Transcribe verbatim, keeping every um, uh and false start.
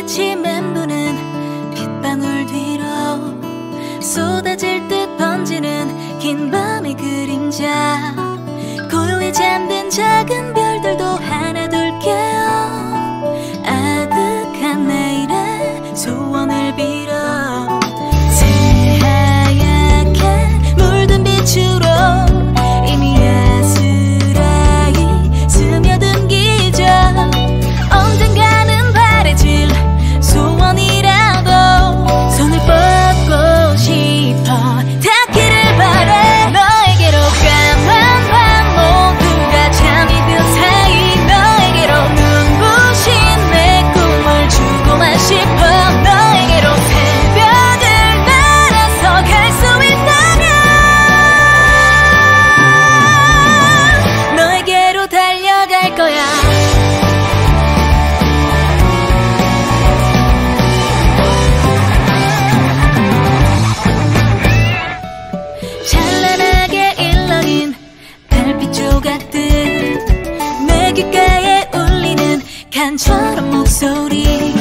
푸른빛이 맴도는 빗방울 뒤로 쏟아질 듯 번지는 긴 밤의 그림자 고요히 잠든 작은 별들도 하나 둘 깨어 아득한 내일의 소원을 빌어 새하얗게 물든 빛으로 이미 아스라이 스며든 기적 언젠가는 바래질 소원이라도 손을 뻗고 싶어 닿기를 바래 너에게로 까만 밤 모두가 잠이 든 사이 너에게로 눈부신 내 꿈을 주고만 싶어 너에게로 새벽을 날아서 갈 수 있다면 너에게로 달려갈 거야 찬란하게 일렁인 별빛 조각들 내 귓가에 울리는 간절한 목소리